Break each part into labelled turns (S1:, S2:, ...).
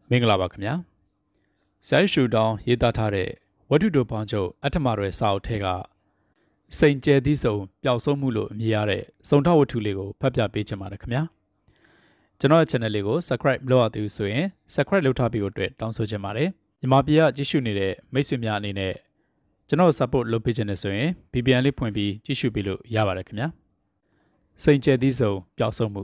S1: မင်္ဂလာပါခင်ဗျာဆရာရှူတောင်းရေးသားထားတဲ့ဝတ္ထုတို့ပေါင်းချုပ်အထမတွေစာအုပ်ထဲကစိန်ကျဲသီးစုံပျောက်ဆုံးမှုလို့အမည်ရတဲ့စုံထဝတ္ထုလေးကိုဖတ်ပြပေးချင်ပါတယ်ခင်ဗျာကျွန်တော်ရဲ့ channel လေးကို subscribe မလုပ်ရသေးဘူးဆိုရင် subscribe လုပ်ထားပြီးဖို့အတွက်တောင်းဆိုချင်ပါတယ်မြန်မာပြည်ကကြည့်ရှုနေတဲ့မိတ်ဆွေများအနေနဲ့ကျွန်တော် support လုပ်ပေးချင်တယ်ဆိုရင် VPN လေးဖွင့်ပြီးကြည့်ရှုပေးလို့ရပါတယ်ခင်ဗျာစိန်ကျဲသီးစုံပျောက်ဆုံးမှု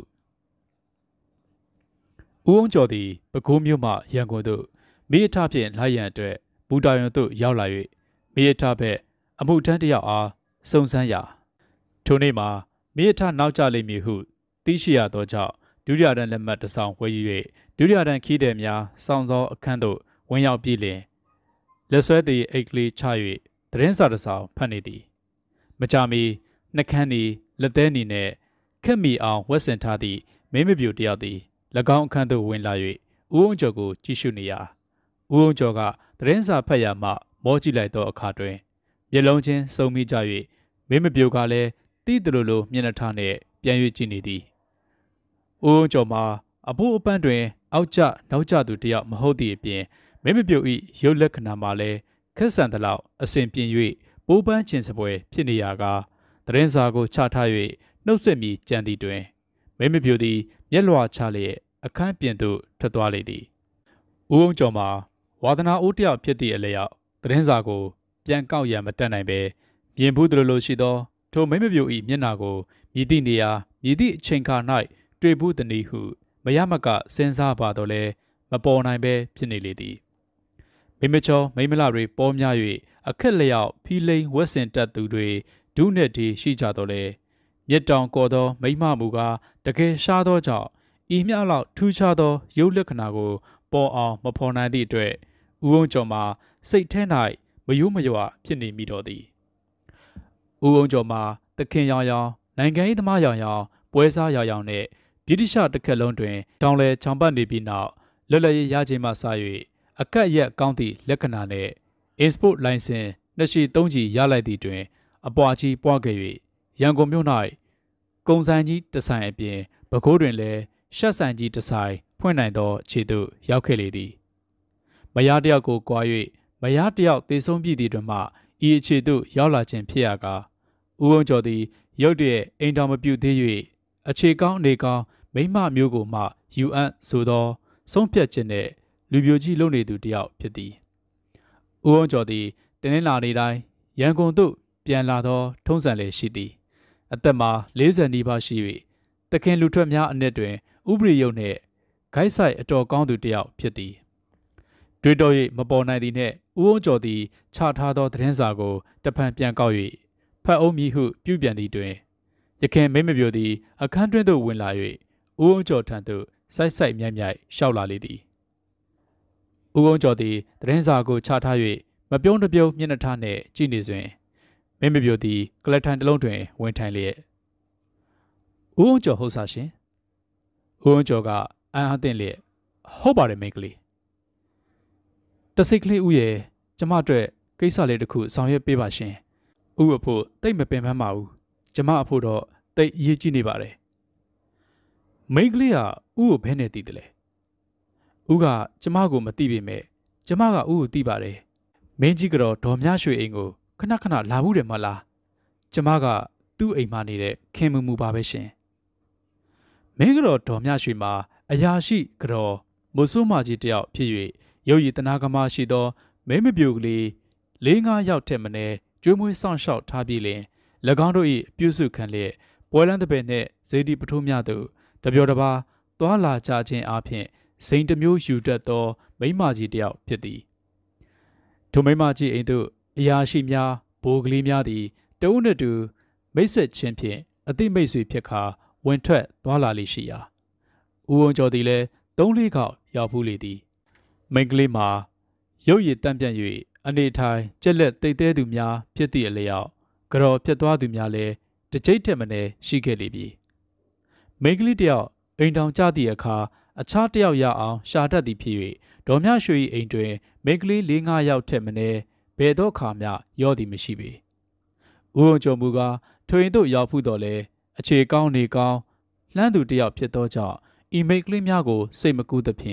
S1: ဦးအောင်ကျော်သည်ပဲခူးမြို့မှရန်ကုန်သို့မိအထဖြင့်လိုက်ရန်အတွက်ဘူတာယွန်သို့ရောက်လာ၍မိအထဘက်အမှုထမ်းတစ်ယောက်အားစုံစမ်းရာထိုနေ့မှာမိအထနောက်ကျလိမ့်မည်ဟုသိရှိရသောကြောင့်ဒုတိယတန်းလက်မှတ်တစ်စောင်ဝယ်ယူ၍ဒုတိယတန်းခီးသည်များစောင့်သောအခန်းသို့ဝင်ရောက်ပြီးလျှင်လက်ဆွဲသည်အိတ်ကလေးချ၍သတင်းစာတစ်စောင်ဖတ်နေသည်မကြာမီနှကန်းနီလက်သေးနီနှင့်ခက်မီအောင်ဝက်ဆင်ထားသည့်မင်းမပြူတစ်ယောက်သည်၎င်းအခန်းသို့ဝင်လာ၍ဦးအောင်ကျော်ကိုကြည့်ရှုနေရာဦးအောင်ကျော်ကသတင်းစာဖတ်ရမှမောကြည့်လိုက်သောအခါတွင်မျက်လုံးချင်းစုံမိကြ၍မင်းမပြိုကလည်းတီးတလူလိုမျက်နှာထားနှင့်ပြန်၍ကြည့်နေသည်ဦးအောင်ကျော်မှာအဖိုးအပန်းတွင်အောက်ကျနောက်ကျသူတယောက်မဟုတ်သည့်အပြင်မင်းမပြို၏ရုပ်လက္ခဏာမှာလည်းခက်ဆန်သလောက်အစဉ်ပြင်း၍ပိုးပန်းခြင်းစပွဲဖြစ်နေရာကသတင်းစာကိုချထား၍နှုတ်ဆက်မိကြံသည်တွင်မင်းမပြိုသည်မျက်လွှာချလျက်အခန်းပြင်သို့ထွက်သွားလေသည်ဦးအောင်ကျော်မှာဝါသနာဦးတယောက်ဖြစ်သည့်အလျောက်သတင်းစာကိုပြန်ကောက်ရန်မတတ်နိုင်ပဲမြင်ဘူးသလိုလိုရှိသောထိုမိမပြို၏မျက်နှာကိုမြည်သည့်နေရာမြည်သည့်အချိန်ခါ၌တွေ့ဘူးသည်နည်းဟုမရမကစဉ်းစားပါတော့လဲမပေါ်နိုင်ပဲဖြစ်နေလေသည်မိမချောမိမလတွေပေါ်များ၍အခက်လျောက်ဖီလိန်ဝက်စင်တက်သူတွေဒုနဲ့ဒီရှိကြတော့လဲမြက်တောင်ကော်သောမိမမူကားတကယ်ရှားသောကြောင့်ဤမျှလောက်ထူးခြားသောရုပ်လက္ခဏာကိုပေါ်အောင်မဖော်နိုင်သည့်အတွက်ဦးအောင်ကျော်မှာစိတ်ထဲ၌မယိုးမရွာဖြစ်နေမိတော့သည်ဦးအောင်ကျော်မှာသခင်ရောင်ရောင်နိုင်ငံရေးသမားရောင်ရောင်ပွဲစားရောင်ရောင်နှင့်ဗြိတိရှတစ်ခက်လုံးတွင်တောင်လဲချောင်ပတ်နေပြီးနောက်လွတ်လပ်ရေးရခြင်းမှစ၍အကတ်ရက်ကောင်းသည့်လက္ခဏာနှင့် export license နှစ်ရှိသုံးချီရလိုက်သည့်တွင်အပွားကြီးပွားခဲ့၍ရန်ကုန်မြို့၌ကုန်ဆိုင်ကြီးတစ်ဆိုင်အပြင်ပဲခူးတွင်လည်းရှက်ဆိုင်ကြီးတစ်ဆိုင်ဖွင့်နိုင်သောအခြေသို့ရောက်ခဲ့လေသည်မယားတယောက်ကိုကြွား၍မယားတယောက်သေဆုံးပြီးသည့်တွင်မှဤအခြေသို့ရောက်လာခြင်းဖြစ်ရကာဦးအောင်ကျော်သည်ရုတ်တရက်အိမ်တော်မပြုသေး၍အခြေကောင်းအနေကောင်းမိမမျိုးကိုမှယူအပ်ဆိုသောဆုံးဖြတ်ခြင်းနှင့်လူပြိုကြီးလုပ်နေသူတယောက်ဖြစ်သည်ဦးအောင်ကျော်သည်တင်းနှင်းလာနေတိုင်းရန်ကုန်သို့ပြန်လာသောထုံးစံလည်းရှိသည်အသက်မှာ40နီးပါးရှိ၍သခင်လူထွက်များအနက်တွင်ဥပရိယုတ်နှင့်ဂိုက်ဆိုင်အတော်ကောင်းသူတစ်ယောက်ဖြစ်သည်တွေးတော၍မပေါ်နိုင်သည်နှင့်ဦးအောင်ကျော်သည်ချထားသောသတင်းစာကိုတဖန်ပြန်ကောက်၍ဖတ်အုံးမည်ဟုပြုပြန်သည်တွင်ရခင်မိမပြိုသည်အခန်းတွင်းသို့ဝင်လာ၍ဦးအောင်ကျော်ထံသို့ဆိုက်ဆိုက်မြိုက်မြိုက်ရှောက်လာလေသည်ဦးအောင်ကျော်သည်သတင်းစာကိုချထား၍မပြုံးတပြုံးမျက်နှာထားနှင့်ကြည့်နေစဉ်မိမပြိုသည်ကလပ်ထိုင်တစ်လုံးတွင်ဝင်ထိုင်လျက်ဦးအောင်ကျော်ဟုတ်စားရှင်ဦးအောင်ကျော်ကအံ့အားသင့်လျက်ဟုတ်ပါတယ်မိန်းကလေးတစိတ်ကလေးဦးရဲ့ကျမအတွက်ကိစ္စလေးတစ်ခုဆောင်ရွက်ပေးပါရှင်ဦးအဖို့တိတ်မပင်ပန်းပါဘူးကျမအဖို့တော့တိတ်အရေးကြီးနေပါတယ်မိန်းကလေးကဦးကိုဘယ်နဲ့သိတယ်လဲဦးကကျမကိုမသိပေမဲ့ကျမကဦးကိုသိပါတယ်မင်းကြီးကတော့ဒေါ်မြရွှေအိမ်ကိုခဏခဏလာဘူးတယ်မလားကျမကသူ့အိမ်မှာနေတဲ့ခင်မူပါပဲရှင်မင်းကတော့ဒေါ်မြရွှေမှာအရာရှိကတော့မိုးဆိုးမကြီးတယောက်ဖြစ်၍ရုပ်ရည်တနာကမရှိသောမဲမပြိုကလေး4-5ယောက်ထက်မနည်းကျွေးမွေးဆောင်ရှောက်ထားပြီးလင်၎င်းတို့၏ပြုစုခံလျက်ပွဲလန်းတပည့်နှင့်ဇေဒီပထိုးများသို့တပြောတပါသွာလာကြခြင်းအပြင်စိန်တစ်မျိုးယူတတ်သောမိမကြီးတယောက်ဖြစ်သည်ထိုမိမကြီးအိမ်သို့အရာရှိများဘိုးကလေးများသည်တဦးနှင့်တူမိတ်ဆက်ခြင်းဖြင့်အသိမိတ်ဆွေဖြစ်ခါဝင်ထွက်သွာလာလေရှိရာဦးအောင်ကျော်သည်လည်း3-4ခေါက်ရောက်ဖူးလေသည်မိန်းကလေးမှာရုပ်ရည်တန့်ပြန့်၍အနေထိုင်ကြက်လက်တိတ်သေးသူများဖြစ်သည့်အလျောက်ကြော်ဖြစ်သွားသူများလည်းတစ်ကြိတ်ထက်မနည်းရှိခဲ့လေပြီမိန်းကလေးတယောက်အိမ်တောင်ကျသည့်အခါအခြားတယောက်ရအောင်ရှာတတ်သည်ဖြစ်၍ဒေါ်မြရွှေ၏အိမ်တွင်မိန်းကလေး4-5ယောက်ထက်မနည်းဘယ်သောအခါမျှရောသည်မရှိပေဦးအောင်ကျော်မူကားထွင်သို့ရောက်ဖူးတော်လဲအခြေကောင်းနေကောင်းလှမ်းသူတယောက်ဖြစ်သောကြောင့်ဤမိတ်ကလေးများကိုစိတ်မကူးသဖြင့်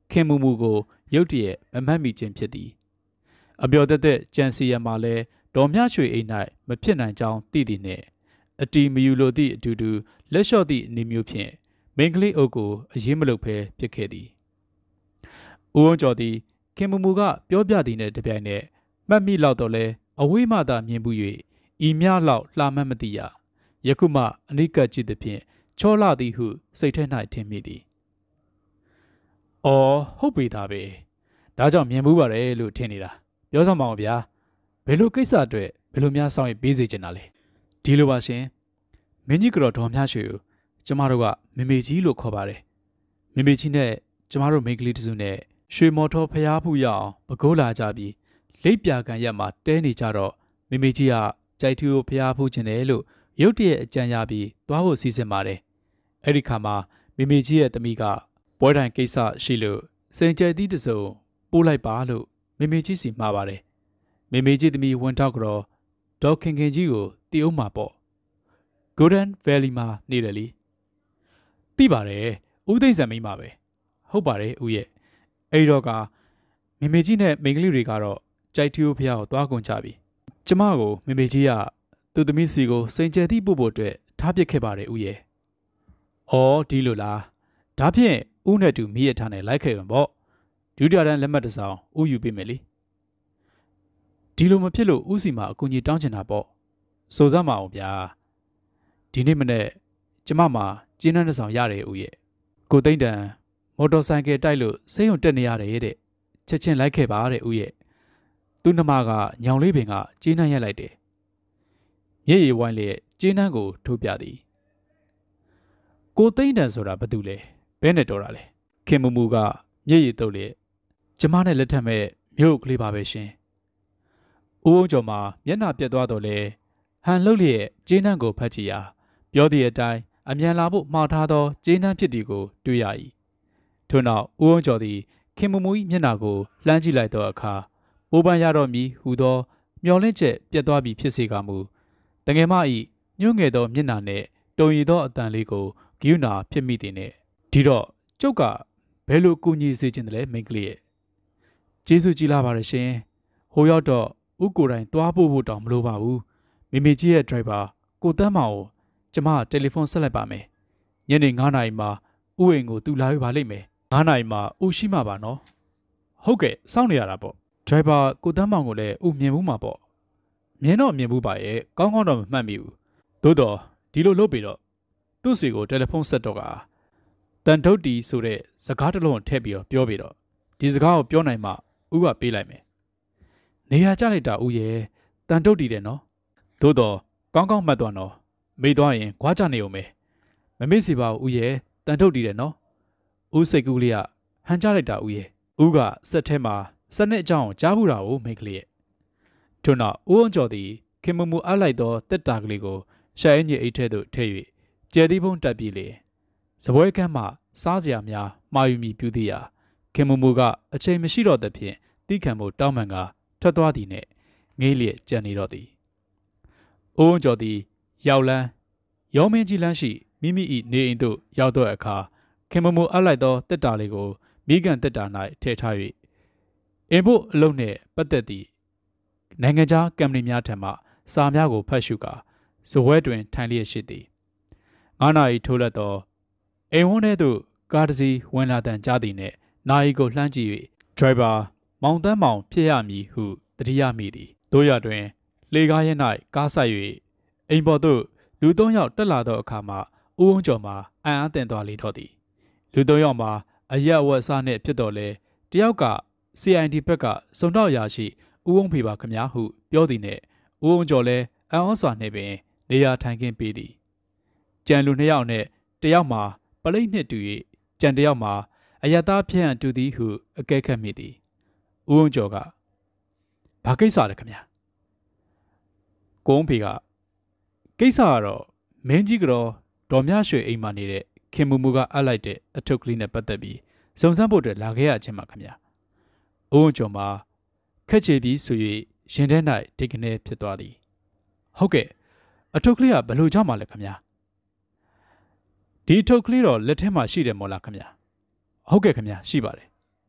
S1: ခင်မူမူကိုရုတ်တရက်မမှတ်မိခြင်းဖြစ်သည်အပျော်သက်ကြံစီရမှာလဲဒေါ်မြရွှေအိမ်၌မဖြစ်နိုင်ကြောင်းသိသည်နှင့်အတီမယူလိုသည့်အတူတူလက်လျှော့သည့်အနေမျိုးဖြင့်မိန်းကလေးအုပ်ကိုအရေးမလုပ်ဘဲဖြစ်ခဲ့သည်ဦးဝန်းကျော်သည်ခင်မူမူကပြောပြသည်နှင့်တပြိုင်နက်မှတ်မိလောက်တော့လဲအဝေးမှသာမြင်မှု၍ဤမြလောက်လှမှတ်မသိရယခုမှအနိကကြည့်သည်ဖြင့်ချောလာသည်ဟုစိတ်ထဲ၌ထင်မိသည်။အော်ဟုတ်ပြီသားပဲ။ဒါကြောင့်မြင်မှုပါတယ်လို့ထင်နေတာ။ပြောစမ်းပါဦးဗျာ။ဘယ်လိုကိစ္စအတွက်ဘယ်လိုများဆောင်ရွက်ပေးစေချင်တာလဲ။ဒီလိုပါရှင်။မင်းကြီးကတော့ဒေါ်မြရွှေကိုကျမတို့ကမေမေကြီးလို့ခေါ်ပါတယ်။မေမေကြီးနဲ့ကျမတို့မိန်းကလေးတစုနဲ့ရွှေမော်တော်ဖျားဖူးရအောင်ပကိုးလာကြပြီးလိပ်ပြာကန်ရက်မှာတဲနေကြတော့မေမေကြီးကကြိုက်ထူကိုဖျားဖူးခြင်းတယ်လို့ရုတ်တရက်အကြံရပြီးသွားဖို့စီစဉ်ပါတယ်။အဲ့ဒီခါမှာမေမေကြီးရဲ့သမီးကပွဲတိုင်ကိစ္စရှိလို့စိန်ကြဲသီးတစုံပို့လိုက်ပါလို့မေမေကြီးစီမှာပါတယ်။မေမေကြီးသမီးဝန်ထောက်ကတော့ဒေါက်ခင်ခင်ကြီးကိုတီးအောင်မှာပေါ့။ Golden Valley မှာနေတယ်လी။သိပါတယ်ဦးသိမ့်စံမိမှာပဲ။ဟုတ်ပါတယ်ဦးရဲ့။အဲ့တော့ကမေမေကြီးနဲ့မိန်းကလေးတွေကတော့ကြိုက်ထူဖျားကိုသွားကုန်ကြပြီ။ကျမကိုမေမေကြီးကသူသမီးစီကိုစိန်ကြဲသီးပို့ဖို့အတွက်ထားပစ်ခဲ့ပါတယ်ဦးရဲ့။အော်ဒီလိုလား။ဒါဖြင့်ဦးနဲ့တူမိရထားနဲ့လိုက်ခဲ့ရင်ပေါ့။ဒုတိယတန်းလက်မှတ်တစ်စောင်ဦးယူပေးမယ်လေ။ဒီလိုမဖြစ်လို့ဦးစီမှာအကူအညီတောင်းချင်တာပေါ့။စိုးစမ်းမအောင်ဗျာ။ဒီနေ့မနေ့ကျမမှာကျင်းနှန်းတစ်စောင်ရတယ်ဦးရဲ့။ကိုသိန်းတန်မော်တော်ဆိုင်ကယ်တိုက်လို့စိတ်ုံတက်နေရတယ်တဲ့။ချက်ချင်းလိုက်ခဲ့ပါတဲ့ဦးရဲ့။သူ့နှမကညောင်လေးပင်ကကျင်းနှန်းရက်လိုက်တယ်။ရဲရဲဝိုင်းလေကျင်းနှန်းကိုထိုးပြသည်။ကိုသိန်းတန်ဆိုတာဘာတူလဲ။ဘဲနဲ့တော်တာလဲ။ခင်မူမူကမျက်ရည်တုပ်လေကျမနဲ့လက်ထက်မဲ့မြို့ကလေးပါပဲရှင်။ဦးအောင်ကျော်မှာမျက်နှာပြတ်သွားတော့လေဟန်လှုပ်လျက်ကျင်းနှန်းကိုဖတ်ကြည့်ရာပြောသည့်အတိုင်းအမြန်လာဖို့မှားထားသောကျင်းနှန်းဖြစ်သည်ကိုတွေ့ရ၏ထို့နောက်ဦးအောင်ကျော်သည်ခင်မူမူ၏မျက်နှာကိုလှမ်းကြည့်လိုက်သောအခါပိုးပန်းရတော့မည်ဟူသောမျောလင့်ချက်ပြတ်သွားပြီးဖြစ်စေကမူတငယ်မ၏ညှို့ငယ်သောမျက်နှာနှင့်တုံရည်သောအတန်လေးကိုဂိယူနာဖြစ်မိသည်နှင့်ဒီတော့ကျုပ်ကဘယ်လိုကူညီစေချင်တယ်လဲမိန်းကလေးရဲ့ကျေးဇူးကြီးလာပါရရှင်ဟိုရောက်တော့ဥကိုယ်တိုင်သွားဖို့တောင်မလိုပါဘူးမိမိကြီးရဲ့ဒရိုက်ဘာကိုတန်းမောင်ကိုကျမတယ်လီဖုန်းဆက်လိုက်ပါမယ်ညနေ9 နာရီမှာဥအိမ်ကိုသူလာယူပါလိမ့်မယ်9 နာရီမှာဥရှိမှာပါနော်ဟုတ်ကဲ့စောင့်နေရတာပေါ့ဒရိုက်ဘာကိုတန်းမောင်ကိုလည်းဥမြင်ဘူးမှာပေါ့မြင်တော့မြင်ဘူးပါရဲ့ကောင်းကောင်းတော့မမှတ်မိဘူးသို့တော့ဒီလိုလုပ်ပြီးတော့သူ့စီကိုတယ်လီဖုန်းဆက်တော့ကတန်ထုတ်တီဆိုတဲ့စကားတစ်လုံးထည့်ပြီးတော့ပြောပြီးတော့ဒီစကားကိုပြောနိုင်မှဥကပေးလိုက်မယ်နေရာကျလိုက်တာဥရဲ့တန်ထုတ်တီတယ်နော်သို့တော့ကောင်းကောင်းမှတ်သွားနော်မေ့သွားရင်ခွာကြနေုံပဲမမေ့စီပါဘူးဥရဲ့တန်ထုတ်တီတယ်နော်ဥစိတ်ကူးလေးကဟန်ကြလိုက်တာဥရဲ့ဥကစက်ထဲမှာစက်နဲ့အကြောင်းကြားဘူးတာကိုမိတ်ကလေးရဲ့ထို့နောက်ဦးအောင်ကျော်သည်ခင်မမူအားလိုက်သောတက်တာကလေးကိုရှာအင်းကြီးအိတ်ထဲသို့ထည့်၍ကျဲသီးဖုံးတက်ပြီးလေစပွဲကမ်းမှစားစရာများမှာယူမိပြုသည်ရာခင်မမူကအချိန်မရှိတော့သဖြင့်တိခံမှုတောင်းပန်ကထွက်သွားသည်နှင့်ငေးလျက်ကြံနေတော့သည်အိုးကျော်သည်ရောက်လန်းရောမင်းကြီးလန်းရှိမိမိ၏နေအိမ်သို့ရောက်သောအခါခင်မမူအပ်လိုက်သောတက်တာလေးကိုမိကန်တက်တာ၌ထည့်ထား၍အင်ဖို့အလုံးနှင့်ပတ်သက်သည့်နိုင်ငံခြားကမ်ပဏီများထံမှစာများကိုဖတ်ရှုကာဇပွဲတွင်ထိုင်လျက်ရှိသည်9 နာရီထိုးလက်သောအိမ်ဝန်းထဲသို့ကားတစ်စီးဝင်လာတန်ကြားသည်နှင့်နာရီကိုလှမ်းကြည့်၍ဒရိုက်ဘာမောင်တန်းမောင်ဖြစ်ရမည်ဟုသတိရမိသည်တို့ရတွင်လေကားရဲ၌ကားဆိုင်၍အိမ်ပေါ်သို့လူ3 ယောက်တက်လာသောအခါမှာဦးဝန်းကျော်မှာအံ့အားသင့်သွားလေတော့သည်လူ3 ယောက်မှာအရက်အဝတ်အစားနှင့်ဖြစ်တော်လဲတယောက်က CID ဘက်ကစုံတော့ရာရှိဦးဝန်းဖေပါခမည်းဟုပြောသည်နှင့်ဦးဝန်းကျော်လဲအံ့ဩစွာနှင့်ပင်နေရာထိုင်ခင်းပေးသည်ကြံလူ2 ယောက်နှင့်တယောက်မှာပလိတ်နှင့်တူ၍ကြံတယောက်မှာအယသားဖြန့်တူသည်ဟုအကဲခတ်မိသည်ဦးဝန်းကျော်ကဘာကိစ္စလဲခမည်းကိုုံးဖေကကိစ္စကတော့မင်းကြီးကတော့ဒေါ်မြရွှေအိမ်မှာနေတဲ့ခင်မူမူကအပ်လိုက်တဲ့အထုပ်ကလေးနဲ့ပတ်သက်ပြီးစုံစမ်းဖို့အတွက်လာခဲ့ရခြင်းပါခမည်းဦးဝန်းကျော်မှာခက်ချေပြီးဆို၍ရင်ထဲ၌ဒိတ်ကနေဖြစ်သွားသည်ဟုတ်ကဲ့အထုပ်ကလေးကဘယ်လိုကြောင့်မှလဲခမည်းဒီအထုပ်ကလေးတော့လက်ထဲမှာရှိတယ်မို့လားခမည်းဟုတ်ကဲ့ခမည်းရှိပါတယ်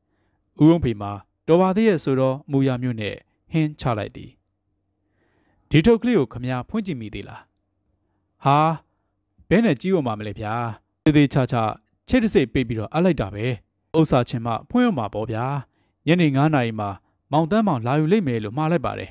S1: ဦးဝင်းဖေမှာတော်ပါသေးရဲ့ဆိုတော့မူရမျိုးနဲ့ဟင်းချလိုက်သည်ဒီထုတ်ကလေးကိုခမရဖွင့်ကြည့်မိသေးလားဟာဘဲနဲ့ကြီးဝမှာမလဲဗျာသေးသေးချာချာချစ်တစိတ်ပိတ်ပြီးတော့အပ်လိုက်တာပဲဥစ္စာချင်းမှဖွင့်ရမှာပေါ့ဗျာညနေ9 နာရီမှာမောင်တန်းမောင်လာယူလိမ့်မယ်လို့မှားလိုက်ပါတယ်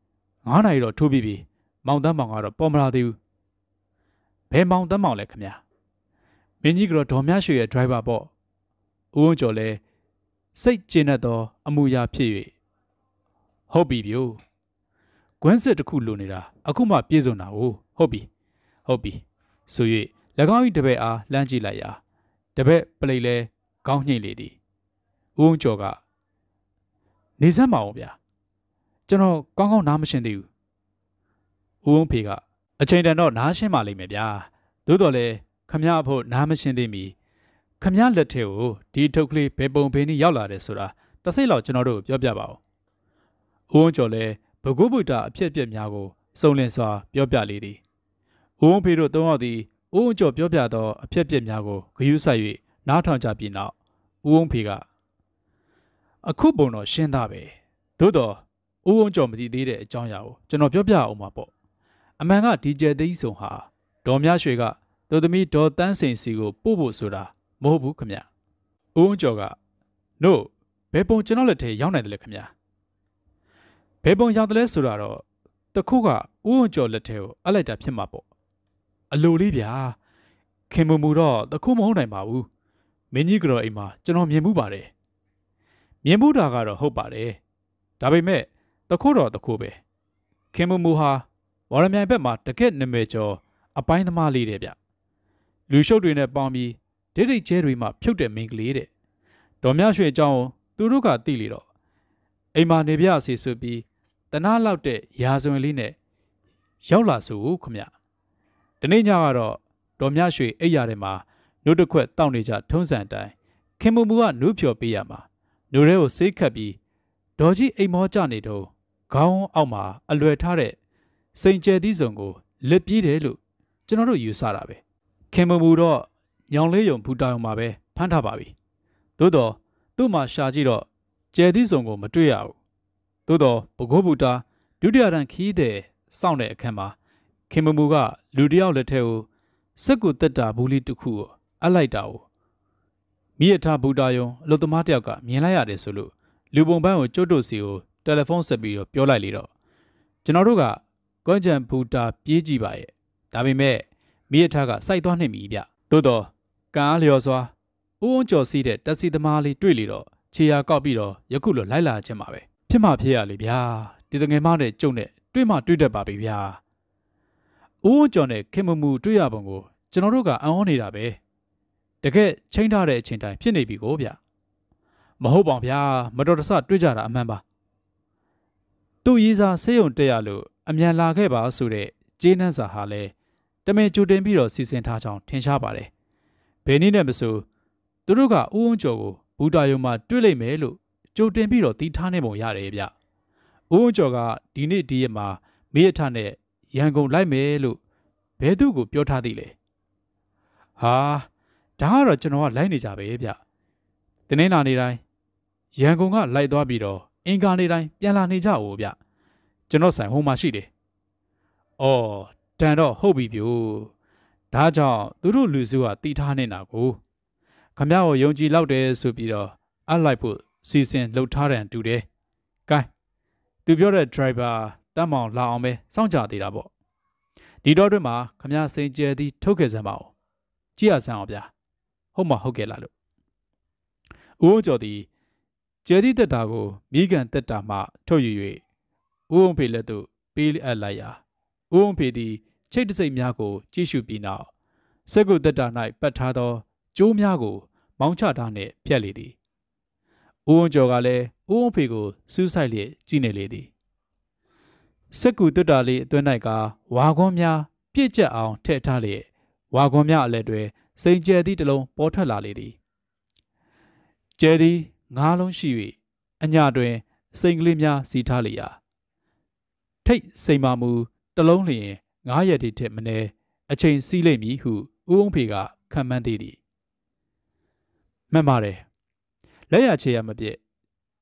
S1: 9 နာရီတော့ထိုးပြီးပြီမောင်တန်းမောင်ကတော့ပေါ်မလာသေးဘူးဘယ်မောင်တန်းမောင်လဲခမရမင်းကြီးကတော့ဒေါ်မြရွှေရဲ့ driver ပေါ့ဦးဝင်းကျော်လဲစိတ်ကျဉ်တ်သောအမှုရာဖြစ်၍ဟုတ်ပြီဗျို့ကွင်းစစ်တစ်ခုလိုနေတာအခုမှပြေဆုံးတာကိုဟုတ်ပြီဆို၍၎င်း၏တပည့်အားလှမ်းကြည့်လိုက်ရာတပည့်ပလိတ်လဲခေါင်းညှိလေသည်ဦးဝင်းကျော်ကနေစမ်းမအောင်ဗျာကျွန်တော်ကောင်းကောင်းနားမရှင်းသေးဘူးဦးဝင်းဖေကအချိန်တန်တော့နားရှင်းပါလိမ့်မယ်ဗျာသို့တော်လဲခမရအဖို့နားမရှင်းသေးမီခမရလက်ထဲကိုဒီထုတ်ကလေးဘယ်ပုံဘယ်နည်းရောက်လာတယ်ဆိုတာတစ်စိတ်လောက်ကျွန်တော်တို့ပြောပြပါဦးဦးဝင်းကျော်လဲဘဂုဗုဒ္ဓအဖြစ်အပျက်များကိုစုံလင်စွာပြောပြလေသည်ဦးဝင်းဖေတို့သုံးယောက်သည်ဦးဝင်းကျော်ပြောပြသောအဖြစ်အပျက်များကိုဂရုစိုက်၍နားထောင်ကြပြီးနောက်ဦးဝင်းဖေကအခုပုံတော့ရှင်းသားပဲသို့တော့ဦးဝင်းကျော်မသိသေးတဲ့အကြောင်းအရာကိုကျွန်တော်ပြောပြအောင်ပါပေါ့အမှန်ကဒီကျဲသိန်းစုံဟာဒေါ်မြရွှေကသူသမီးဒေါ်တန်းစိန်စီကိုပို့ဖို့ဆိုတာမဟုတ်ဘူးခမရဦးဝင်းကျော်ကနို့ဘယ်ပုံကျွန်တော်လက်ထဲရောက်နိုင်တယ်လဲခမရဘယ်ပုံရောက်တယ်လဲဆိုတာတော့တခုကဦးဝင်းကျော်လက်ထဲကိုအပ်လိုက်တာဖြစ်မှာပေါ့အလိုလေးဗျာခင်မူတော့တခုမဟုတ်နိုင်ပါဘူးမင်းကြီးကတော့အိမ်မှာကျွန်တော်မြင်မှုပါတယ်မြင်မှုတာကတော့ဟုတ်ပါတယ်ဒါပေမဲ့တခုတော့တခုပဲခင်မူဟာဝရမြိုင်ဘက်မှာတကက်နာမည်ကျော်အပိုင်းသမားလေးတဲ့ဗျလူရှုပ်တွေနဲ့ပေါင်းပြီးဒိတ်ဒိတ်ကျဲတွေမှဖြုတ်တဲ့မိန်းကလေးတဲ့ဒေါ်မြရွှေအကြောင်းသူတို့ကသိလေတော့အိမ်မှာနေပြစီဆိုပြီးတနာလောက်တဲ့ရာဇဝင်လေးနဲ့ရောက်လာဆိုခမတနေ့ညကတော့ဒေါ်မြရွှေအိပ်ရထဲမှာနှုတ်တစ်ခွက်တောက်နေကြထုံးစံတိုင်းခင်မူကနှုတ်ဖြော်ပေးရမှာနှုတ်ထဲကိုဆေးခတ်ပြီးဒေါ်ကြီးအိမ်မောကြနေတော့ခေါင်းအောက်မှာအလွယ်ထားတဲ့စိန်ကျဲသီးစုံကိုလက်ပြေးတယ်လို့ကျွန်တော်တို့ယူဆတာပဲခင်မူတော့ညောင်လေးယုံဘူတာယုံမှာပဲဖမ်းထားပါပြီသို့တော့သူ့မှာရှာကြည့်တော့ကျဲသီးစုံကိုမတွေ့ရဘူးသို့တော့ဘဂိုးဘူတာဒုတိယတန်းခီးတဲ့စောင့်တဲ့အခန်းမှာခင်မူကလူတယောက်လက်ထဲကိုစက်ကူတက်တာဘူးလေးတစ်ခုကိုအပ်လိုက်တာကိုမိရထားဘူတာယုံအလုသမားတယောက်ကမြင်လိုက်ရတယ်ဆိုလို့လူပုံပန်းကိုကျုပ်တို့စီကိုတယ်လီဖုန်းဆက်ပြီးတော့ပြောလိုက်လေတော့ကျွန်တော်တို့ကကွမ်းကြံဘူတာပြေးကြည့်ပါရဲ့ဒါပေမဲ့မိရထားကစိုက်သွားနှိမ့်ပြီဗျသို့တော့ကံအားလျော်စွာဦးဝန်းကျော်စီးတဲ့တက်စီသမားလေးတွေ့လေတော့ခြေရာကောက်ပြီးတော့ယခုလိုလိုက်လာခြင်းပါပဲဖြစ်မှဖြစ်ရလေဗျာဒီတငယ်မနဲ့ကျုံနဲ့တွေ့မှတွေ့တတ်ပါပြီဗျာဦးဝန်းကျော်နဲ့ခင်မူတွေ့ရပုံကိုကျွန်တော်တို့ကအံ့ဩနေတာပဲတကယ်ချိန်ထားတဲ့အချိန်တိုင်းဖြစ်နေပြီကိုဗျမဟုတ်ပါဗျာမတော်တဆတွေ့ကြတာအမှန်ပါသူ့ရေးစားဆေးရုံတက်ရလို့အမြန်လာခဲ့ပါဆိုတဲ့ကျေးနန်းစာဟာလဲတမင်ကြိုတင်ပြီးတော့စီစဉ်ထားကြောင်းထင်ရှားပါတယ်ဘယ်နည်းနဲ့မဆိုသူတို့ကဦးဝန်းကျော်ကိုဘူတာယုံမှာတွေ့လိမ့်မယ်လို့ကြိုတင်ပြီးတော့တီးထားနေပုံရတယ်ဗျဦးဝန်းကျော်ကဒီနေ့ဒီရက်မှာမိရထနဲ့ရန်ကုန်လိုက်မယ်လို့ဘယ်သူကိုပြောထားသေးလဲဟာဒါကတော့ကျွန်တော်ကလိုက်နေကြပဲဗျတနင်္လာနေ့တိုင်းရန်ကုန်ကလိုက်သွားပြီးတော့အင်္ဂါနေ့တိုင်းပြန်လာနေကြဦးဗျကျွန်တော်ဆိုင်ဟိုမှာရှိတယ်အော်တန်တော့ဟုတ်ပြီဗျို့ဒါကြောင့်သူတို့လူစုကတီးထားနေတာကိုခမရကိုယုံကြည်လောက်တယ်ဆိုပြီးတော့အလိုက်ဖို့စီစဉ်လှုပ်ထားတယ်တူတယ်ကဲသူပြောတဲ့ driver တမ်းမောင်လာအောင်ပဲစောင့်ကြသေးတာပေါ့ဒီတော့တွင်မှာခမရစိန်ကျဲသည်ထုတ်ခဲ့စမ်းပါဦးကြည့်ရစမ်းအောင်ဗျာဟုတ်မှဟုတ်ကဲ့လားလို့ဦးဝန်းကျော်သည်ကျဲသည်တက်တာကိုမိကန်တက်တာမှထုတ်ယူ၍ဦးဝန်းဖေလက်သို့ပေးအပ်လိုက်ရာဦးဝန်းဖေသည်ချိတ်တစိမ့်များကိုကြည့်ရှုပြီးနောက်စက်ကုတ်တက်တာ၌ပတ်ထားသောကျိုးများကိုမောင်းချထားနှင့်ဖြတ်လေသည်ဦးဝန်းကျော်ကလည်းဦးဝန်းဖေကိုစူးစိုက်လျက်ကြည့်နေလေသည်စက်ကူတက်တာလေးအတွင်း၌ကဝါခွန်းများပြည့်ကျက်အောင်ထည့်ထားလျက်ဝါခွန်းများအလဲတွင်စိန်ကျဲသည့်တစ်လုံးပေါ်ထွက်လာလေသည်ကျဲသည်9 လုံးရှိ၍အညာတွင်စိန်ကလေးများစီထားလျာထိတ်စိန်မာမူတစ်လုံးလျင်9 ရက်တိထက်မနည်းအချိန်စီးလိမ့်မည်ဟုဦးဝန်းဖေကခံမှန်းသေးသည်မှန်ပါတယ်လက်ရချေရမပြည့်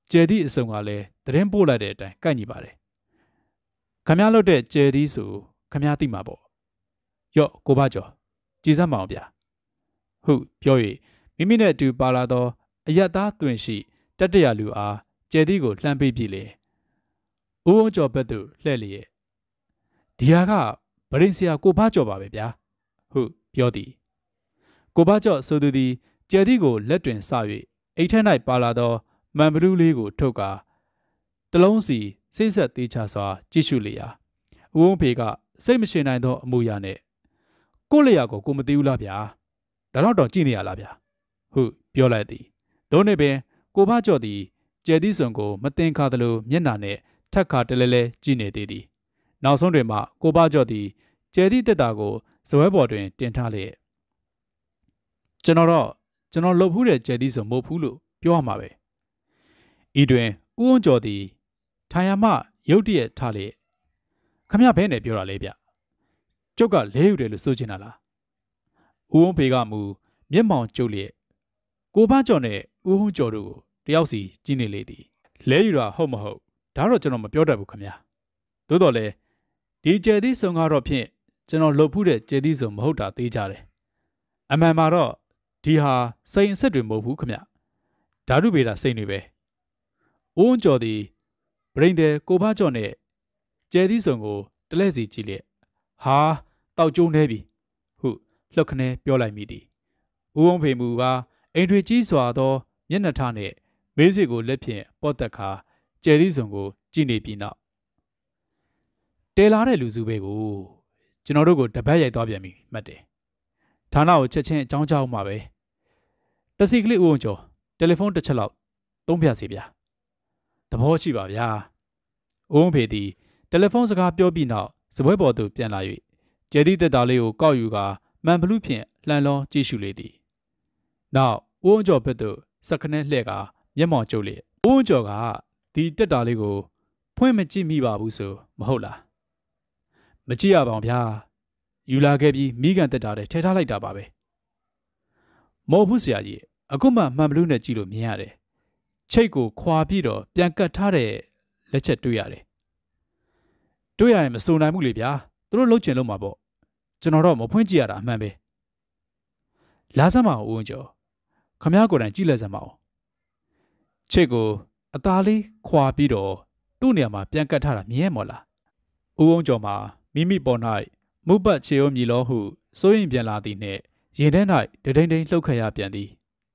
S1: ကျဲသည့်အစုံကလည်းသတင်းပို့လိုက်တဲ့အတိုင်းကိုက်ညီပါတယ်ခမရလို့တဲ့ကျဲသီးဆိုခမရသိမှာပေါ့ယော့ကိုဘကျော်ကြည်စမ်းမအောင်ဗျာဟုတ်ပြော၍မိမိနဲ့အတူပါလာသောအယက်သားတွင်ရှိတတရလူအားကျဲသီးကိုလှမ်းပေးပြီလေဦးဝုံကျော်ဘက်သို့လှည့်လျက်ဒီဟာကဗရင်ဆရာကိုဘကျော်ပါပဲဗျာဟုတ်ပြောသည်ကိုဘကျော်ဆိုသူသည်ကျဲသီးကိုလက်တွင်ဆ၍အိတ်ထက်၌ပါလာသောမန်ဘလူးလေးကိုထုတ်ကာတလုံးစီစိတ်ဆက်သေးချစွာကြည့်ရှုလျာဦးဝုံဖေကစိတ်မရှင်နိုင်သောအမှုရာနှင့်ကိုလျာကိုကိုမသိဘူးလားဗျာဒါတော့ကြည့်နေရလားဗျာဟုတ်ပြောလိုက်သည်သို့နေပင်ကိုဘကျော်သည်ကျဲသီးစုံကိုမတင်ခါသလိုမျက်နှာနှင့်ထက်ခါတလဲလဲကြည့်နေသေးသည်နောက်ဆုံးတွင်မှကိုဘကျော်သည်ကျဲသီးတက်တာကိုဇပွဲပေါ်တွင်တင်ထားလျက်ကျွန်တော်လှုပ်ဖူးတဲ့ကျဲသီးစုံမဟုတ်ဘူးလို့ပြောရမှာပဲဤတွင်ဦးဝုံကျော်သည်ထိုင်ရမှရုတ်တရက်ထားလျက်ခမရဘဲနဲ့ပြောတာလေဗျကျုပ်ကလဲယူတယ်လို့ဆိုချင်တာလားဦးဝုံဖေကမူမျက်မှောင်ကျုပ်လျက်ကိုဘကျော်နဲ့ဦးဝုံကျော်တို့ကိုတယောက်စီကြည့်နေလေသည်လဲယူတာဟုတ်မဟုတ်ဒါတော့ကျွန်တော်မပြောတတ်ဘူးခမရသို့တော်လဲဒီကျဲသီးစုံကတော့ဖြင့်ကျွန်တော်လှုပ်ဖူးတဲ့ကျဲသီးစုံမဟုတ်တာသိကြတယ်အမှန်မှာတော့ဒီဟာစိန်အဆက်တွေမဟုတ်ဘူးခမရဓာတုဗေဒစိန်တွေပဲဦးဝုံကျော်သည်ဗရင်တဲ့ကိုဘကျော်နဲ့ကျဲသီးစုံကိုတလဲစီကြည့်လျက်ဟာတောက်ကျုံနေပြီဟုလှုပ်ခနဲပြောလိုက်မိသည်ဦးဝုံဖေမူကအိမ်တွေကြီးစွာသောမျက်နှာထားနှင့်မေးစေကိုလက်ဖြင့်ပော့တက်ခါကျဲသီးစုံကိုကြည့်နေပြီးနောက်တဲလာတဲ့လူစုပဲကိုကျွန်တော်တို့ကိုတပတ်ရိုက်သွားပြန်ပြီမှတ်တယ်ဌာနကိုချက်ချင်းအကြောင်းကြားအောင်ပါပဲတစီကလေးဦးဝုံကျော်တယ်လီဖုန်းတစ်ချက်လောက်သုံးပြစီဗျာသဘောရှိပါဗျာဦးဝုံဖေသည်တယ်လီဖုန်းစကားပြောပြီးနောက်စပွဲပေါ်သို့ပြန်လာ၍ကျဲသီးတက်တာလေးကိုကောက်ယူကာမှန်ဘလူးဖြင့်လှန်လောကြည့်ရှုလေသည်နောက်ဦးဝုံကျော်ဘက်သို့စက္ကနဲလှဲ့ကာမျက်မှောင်ကျုပ်လျက်ဦးဝုံကျော်ကဒီတက်တာလေးကိုဖွင့်မကြည့်မိပါဘူးဆိုမဟုတ်လားမကြည့်ရပါဘူးဗျာယူလာခဲ့ပြီးမိကန်တက်တာထဲထားလိုက်တာပါပဲမဟုတ်ဘူးဆရာကြီးအခုမှမှန်ဘလူးနဲ့ကြည့်လို့မြင်ရတယ်ချိတ်ကိုခွာပြီးတော့ပြန်ကတ်ထားတဲ့လက်ချက်တွေ့ရတယ်တွေ့ရရင်မစုံနိုင်ဘူးလေဗျာသူတို့လှုပ်ချင်လို့မှာပေါ့ကျွန်တော်တော့မဖွင့်ကြည့်ရတာအမှန်ပဲလာစမ်းမအောင်ဦးဝင်းကျော်ခမ ्या ကိုယ်တိုင်ကြည့်လက်စမ်းမအောင်ချိတ်ကိုအသားလေးခွာပြီးတော့သူ့နေရာမှာပြန်ကတ်ထားတာမြင်ရမော်လားဦးဝင်းကျော်မှာမိမိပေါ်၌မုတ်ပတ်ချေဦးမြည်လို့ဟုစိုးရင်ပြန်လာသည်နှင့်ရင်ထဲ၌ဒိန်ဒိန်လှုပ်ခတ်ရပြန်သည်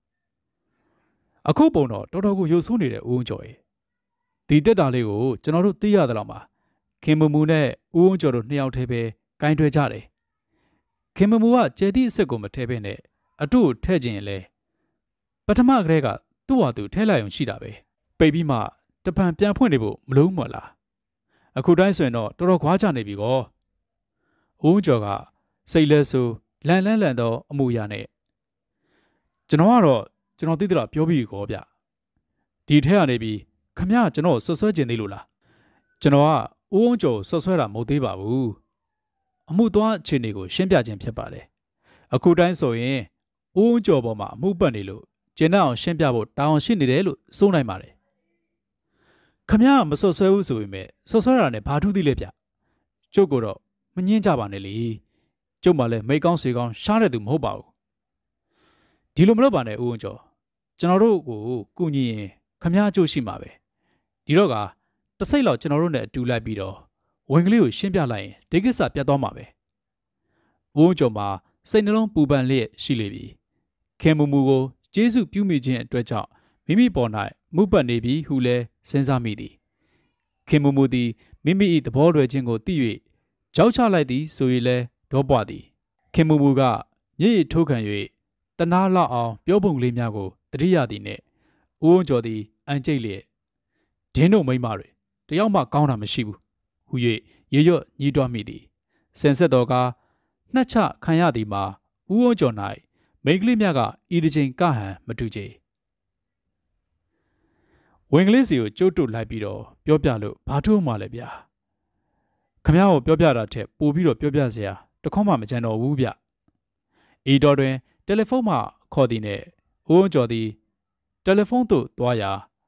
S1: အခုပုံတော့တော်တော်ကိုရုပ်ဆိုးနေတဲ့ဦးဝင်းကျော်ရဲ့ဒီတက်တာလေးကိုကျွန်တော်တို့သိရသလောက်မှာခင်မမူနဲ့ဦးဝင်းကျော်တို့နှစ်ယောက်တည်းပဲဂိုင်းတွဲကြတယ်ခင်မမူကကျဲသီးအစ်စ်ကိုမထဲပဲနဲ့အတူထဲ့ခြင်းလဲပထမကတည်းကသူ့ဟာသူထဲလိုက်အောင်ရှိတာပဲပိတ်ပြီးမှတပံပြန်ဖွင့်နေဖို့မလုံးမလားအခုတိုင်းဆိုရင်တော့တော်တော်ခွာချနေပြီကောဦးဝင်းကျော်ကစိတ်လဲဆိုလန်သောအမှုရာနဲ့ကျွန်တော်သိသလားပြောပြီးကောဗျဒီထဲကနေပြီးခမ ्या ကျွန်တော်ဆွဆွဲခြင်းသေးလို့လားကျွန်တော်ကဦးဝင်းကျော်ဆွဆွဲတာမဟုတ်သေးပါဘူးအမှုသွားအခြေအနေကိုရှင်းပြခြင်းဖြစ်ပါတယ်အခုတိုင်းဆိုရင်ဦးဝင်းကျော်ပေါ်မှာအမှုပတ်နေလို့ကျင်းအောင်ရှင်းပြဖို့တာဝန်ရှိနေတယ်လို့ဆိုနိုင်ပါတယ်ခမ ्या မဆွဆွဲဘူးဆိုပေမဲ့ဆွဆွဲတာနဲ့ဘာထူးသေးလဲဗျကျုပ်ကတော့မငင်းကြပါနဲ့လေကျုပ်မှလည်းမိတ်ကောင်းဆွေကောင်းရှားတဲ့သူမဟုတ်ပါဘူးဒီလိုမလုပ်ပါနဲ့ဦးဝင်းကျော်ကျွန်တော်တို့ကိုကူညီရင်ခမ ्या အကျိုးရှိမှာပဲဒီတော့ကတစိတ်လောက်ကျွန်တော်တို့နဲ့အတူလိုက်ပြီးတော့ဝင်ကလေးကိုရှင်းပြလိုက်ရင်ဒီကိစ္စပြတ်သွားမှာပဲဦးဝင်းကျော်မှာစိတ်နှလုံးပူပန်လျက်ရှိလေပြီခင်မူကိုကျေးဇူးပြုမိခြင်းအတွက်ကြောင့်မိမိပေါ်၌မှုပတ်နေပြီဟုလဲစဉ်းစားမိသည်ခင်မူသည်မိမိ၏သဘောလွယ်ခြင်းကိုသိ၍ကြောက်ချလိုက်သည်ဆို၍လဲဒေါပွားသည်ခင်မူကမျက်ရည်ထိုးခံ၍တနာလောက်အောင်ပြောပုံလေးများကိုတတိယသည်နှင့်ဦးဝင်းကျော်သည်အန်ကျိတ်လျက်ဒင်းတို့မိမတွေတယောက်မှကောင်းတာမရှိဘူးဟု၍ရေရွတ်ညှိတွားမိသည်ဆင်ဆက်တော်ကနှက်ချခံရသည်မှာဦးဝင်းကျော်၌မိန်းကလေးများကဤတစ်ချိန်ကဟန်မတူကြဝင်ကလေးစီကိုကျုပ်တို့လိုက်ပြီးတော့ပြောပြလို့ဘာထူးမှလဲဗျာခမ ्या ကိုပြောပြတာထက်ပိုပြီးတော့ပြောပြစရာတခေါမှမကြံတော့ဘူးဗျဤတော်တွင်တယ်လီဖုန်းမှခေါ်သည်နဲ့ဦးဝင်းကျော်သည်တယ်လီဖုန်းသို့သွားရာ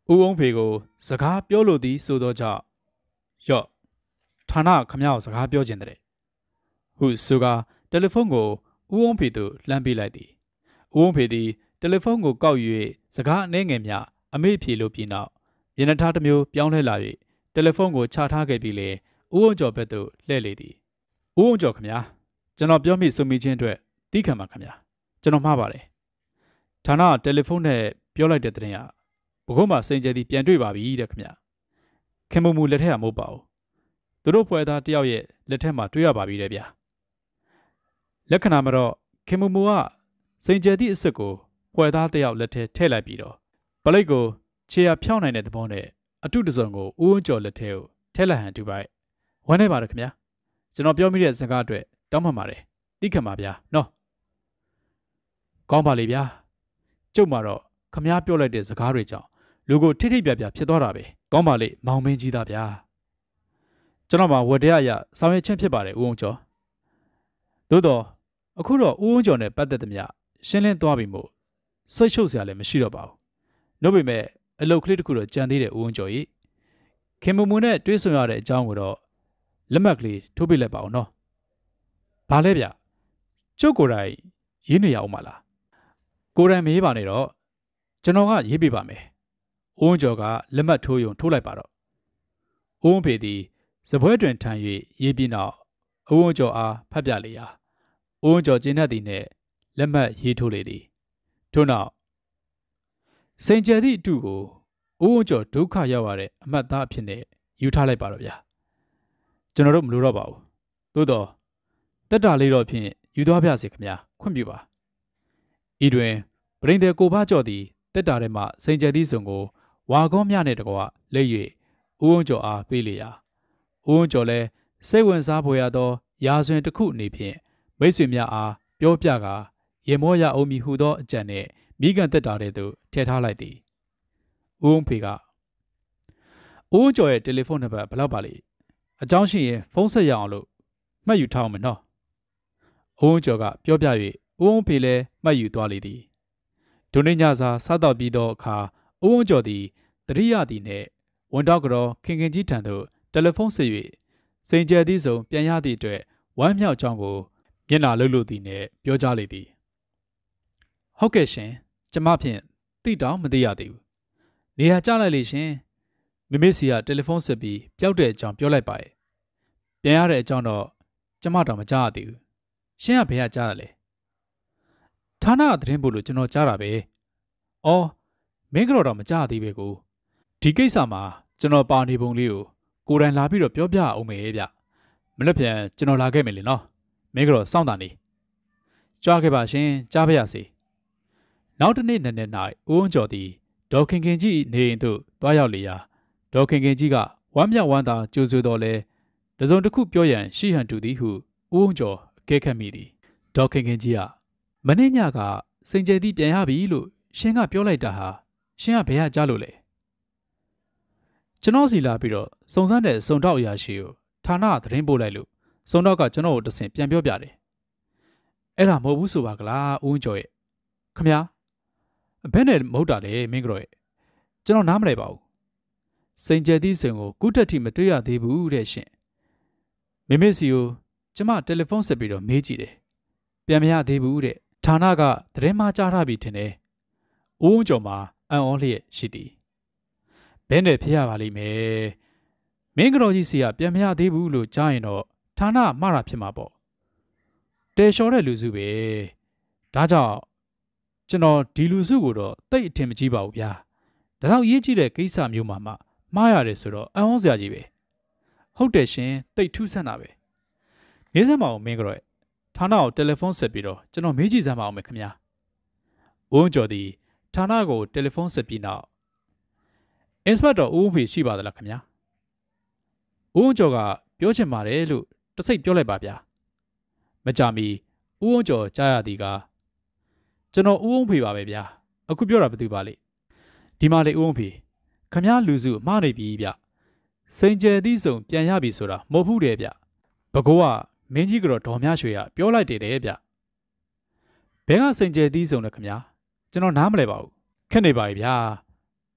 S1: ဦးအောင်ဖေကိုစကားပြောလို့သည်ဆိုတော့ကြောင့်ရော့ဌာနခမရကိုစကားပြောခြင်းတဲ့ဟုဆိုကာတယ်လီဖုန်းကိုဦးအောင်ဖေသို့လှမ်းပေးလိုက်သည်ဦးအောင်ဖေသည်တယ်လီဖုန်းကိုကောက်၍စကားအနှဲငယ်များအမေ့ဖြေလို့ပြီးနောက်မျက်နှာထားတစ်မျိုးပြောင်းလဲလာ၍တယ်လီဖုန်းကိုချထားခဲ့ပြီးလေဦးအောင်ကျော်ဘက်သို့လှည့်လေသည်ဦးအောင်ကျော်ခမရကျွန်တော်ပြောမိစုံမိချင်းအတွက်တီးခံပါခမရကျွန်တော်မှားပါတယ်ဌာနတယ်လီဖုန်းနဲ့ပြောလိုက်တဲ့တဲ့ရင်ဘကုန်းမှာစိန်ကျဲသည်ပြန်တွေ့ပါပြီတဲ့ခမရခင်မမူလက်ထက်ကမဟုတ်ပါဘူးသူတို့ဖွဲ့သားတယောက်ရဲ့လက်ထက်မှာတွေ့ရပါပြီတဲ့ဗျာလက္ခဏာမှာတော့ခင်မမူကစိန်ကျဲသည့်အစ်စ်ကိုဖွဲ့သားတယောက်လက်ထဲထည့်လိုက်ပြီးတော့ပလိတ်ကိုခြေရဖြောင်းနိုင်တဲ့သဘောနဲ့အတုတစုံကိုဦးဝန်းကျော်လက်ထဲကိုထည့်လိုက်ဟန်တူပါဝမ်းနေပါတယ်ခင်ဗျာကျွန်တော်ပြောမိတဲ့စကားအတွက်တောင်းပန်ပါတယ်သိခံပါဗျာနော်ကောင်းပါလေဗျာကျုပ်မှာတော့ခမားပြောလိုက်တဲ့စကားတွေကြောင့်လူကိုထိထိပြပြဖြစ်သွားတာပဲကောင်းပါလေမောင်မင်းကြီးသားဗျာကျွန်တော်မှာဝတ္တရားအရဆောင်ရွက်ခြင်းဖြစ်ပါတယ်ဦးအောင်ကျော်သို့တော့အခုတော့ဦးအောင်ကျော်နဲ့ပတ်သက်သမျှရှင်းလင်းသွားပြီမို့စိတ်ရှုပ်စရာလည်းမရှိတော့ပါဘူးနှုတ်ပေမဲ့အလုပ်ကလေးတစ်ခုတော့ကြံသေးတယ်ဦးအောင်ကျော်ကြီးခင်မမူနဲ့တွေးဆုံရတဲ့အကြောင်းကိုတော့လက်မှတ်ကလေးထိုးပေးလိုက်ပါအောင်နော်ဘာလဲဗျကျုပ်ကိုယ်တိုင်ရေးနေရအောင်မလားကိုယ်တိုင်မေးပါနဲ့တော့ကျွန်တော်ကရေးပေးပါမယ်ဦးအောင်ကျော်ကလက်မှတ်ထိုးယုံထိုးလိုက်ပါတော့ဦးအောင်ဖေသည်စပွဲတွင်ထမ်း၍ရေးပြီးနောက်ဦးအောင်ကျော်အားဖတ်ပြလေရာဦးအောင်ကျော်ကျင်းတတ်သည်နှင့်လက်မှတ်ရေးထိုးလေသည်ထို့နောက်စိန်ကျဲသည့်အတူကိုဦးအောင်ကျော်ဒုက္ခရောက်ရတဲ့အမှတ်သားအဖြစ်နဲ့ယူထားလိုက်ပါတော့ဗျာကျွန်တော်တို့မလိုတော့ပါဘူးသို့တော့တက်တာလေးတော့ဖြင့်ယူသွားပြစေခင်ဗျာခွင့်ပြုပါဤတွင်ပရိန်တယ်ကိုဖကြော့သည်တက်တာထဲမှစိန်ကျဲသည့်စုံကိုဝါကောင်းမြနဲ့တကွလက်၍ဦးအောင်ကျော်အားပေးလေရာဦးအောင်ကျော်လည်းစိတ်ဝင်စားဖွယ်ရသောရာဇဝင်တစ်ခုအနေဖြင့်မိတ်ဆွေများအားပြောပြကာရေမောရအောင်မီဟုသောအကြံနှင့်မိကန်တက်တာတဲ့သို့ထည့်ထားလိုက်သည်ဦးအောင်ဖေကဦးအောင်ကျော်ရဲ့တယ်လီဖုန်းနံပါတ်ဘယ်လောက်ပါလဲအကြောင်းရှိရင်ဖုန်းဆက်ရအောင်လို့မှတ်ယူထားအောင်မနော်ဦးအောင်ကျော်ကပြောပြ၍ဦးအောင်ဖေလည်းမှတ်ယူသွားလေသည်ဒုနေ့ညစာစားတော့ပြီးသောအခါဦးအောင်ကျော်သည်တရိယာသည်နှင့်ဝန်တော့ကတော့ခင်ခင်ကြီးထံသို့တယ်လီဖုန်းဆက်၍စိန်ကျဲသည့်စုံပြန်ရသည့်အတွက်ဝမ်းမြောက်ကြောင်းကိုမျက်နှာလှုပ်လို့သည်နှင့်ပြောကြားလေသည်ဟုတ်ကဲ့ရှင်ကျမဖြင့်တိတောင်မသိရသေးဘူးနေရာကျလိုက်လေရှင်မိမိစီကတယ်လီဖုန်းဆက်ပြီးပျောက်တဲ့အကြောင်းပြောလိုက်ပါရဲ့ပြန်ရတဲ့အကြောင်းတော့ကျမတော့မကြားရသေးဘူးရှင်းကဘယ်ကကြားရလဲဌာနကသတင်းပို့လို့ကျွန်တော်ကြားတာပဲအော်မင်းကတော့မကြားသေးပဲကိုဒီကိစ္စမှာကျွန်တော်ပါနေပုံလေးကိုယ်တိုင်လာပြီးတော့ပြောပြအောင်မယ်ဗျမနေ့ပြန်ကျွန်တော်လာခဲ့မယ်လေနော်မင်းကတော့စောင့်တာနေကြားခဲ့ပါရှင်ကြားပါရစေနောက်တစ်နေ့နက်နက်၌ဦးအောင်ကျော်သည်ဒေါ်ခင်ခင်ကြီးနေအိမ်သို့တွားရောက်လေရာဒေါ်ခင်ခင်ကြီးကဝမ်းမြောက်ဝမ်းသာကြိုဆိုတော်လဲတစုံတစ်ခုပြောရန်ရှိဟန်တူသည်ဟုဦးအောင်ကျော်အကဲခတ်မိသည်ဒေါ်ခင်ခင်ကြီးကမနေ့ညကစိန်ကျဲသည်ပြန်ရပြီလို့ရှင်ကပြောလိုက်တာဟာရှင်ကဘယ်ကကြားလို့လဲကျွန်တော်စီလာပြီးတော့စုံစမ်းတဲ့စုံတော့အရာရှိကိုဌာနကသတင်းပို့လိုက်လို့စုံတော့ကကျွန်တော်ကိုတဆင့်ပြန်ပြောပြတယ်အဲ့ဒါမဟုတ်ဘူးဆိုပါကလားဦးအောင်ကျော်ရဲ့ခမဘယ်နဲ့မဟုတ်တာလဲမင်းကတော့ရဲ့ကျွန်တော်နားမလဲပါဘူးစိန်ကျဲသည့်စုံကိုကုတက်တိမတွေ့ရသေးဘူးတဲ့ရှင်မိမိစီကိုကျမတယ်လီဖုန်းဆက်ပြီးတော့မေးကြည့်တယ်ပြန်မရသေးဘူးတဲ့ဌာနကသတင်းမှကြားထားပြီထင်တယ်ဦးအောင်ကျော်မှာအံ့ဩလျက်ရှိသည်ဘယ်နဲ့ဖြစ်ရပါလိမ့်မယ်မင်းကတော့ကြီးစီကပြန်မရသေးဘူးလို့ကြားရင်တော့ဌာနမှားတာဖြစ်မှာပေါ့တဲလျှော်တဲ့လူစုပဲဒါကြောင့်ကျွန်တော်ဒီလူစုကိုတော့တိတ်အထင်မကြီးပါဘူးဗျာဒါတော့ရေးကြည့်တဲ့ကိစ္စမျိုးမှာမှားရတယ်ဆိုတော့အံ့ဩစရာကြီးပဲဟုတ်တယ်ရှင်တိတ်ထူးဆန်းတာပဲနေစမ်းမအောင်မင်းကတော့ဌာနကိုတယ်လီဖုန်းဆက်ပြီးတော့ကျွန်တော်မေးကြည့်စမ်းပါအောင်မယ်ခင်ဗျာဦးအောင်ကျော်သည်ဌာနကိုတယ်လီဖုန်းဆက်ပြီးနောက်အင်စပက်တော်ဦးဖေရှိပါသလားခင်ဗျာဦးအောင်ကျော်ကပြောချင်ပါတယ်လို့တစိတ်ပြောလိုက်ပါဗျာမကြမီဦးအောင်ကျော်ကြားရသည်ကကျွန်တော်ဦးအောင်ဖေပါပဲဗျာအခုပြောတာဘယ်သူပါလဲဒီမှာလေဦးအောင်ဖေခမည်းလူစုမှားနေပြီဗျစိန်ကျဲသည့်စုံပြန်ရပြီဆိုတာမဟုတ်ဘူးတယ်ဗျဘကိုးကမင်းကြီးကတော့ဒေါ်မြရွှေကပြောလိုက်တယ်ဗျဘဲကစိန်ကျဲသည့်စုံနဲ့ခမည်းကျွန်တော်နားမလဲပါဘူးခက်နေပါပြီဗျာ